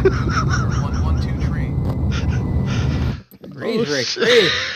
1, 1, 2, 3. Breathe, Oh, Rick, shit. breathe.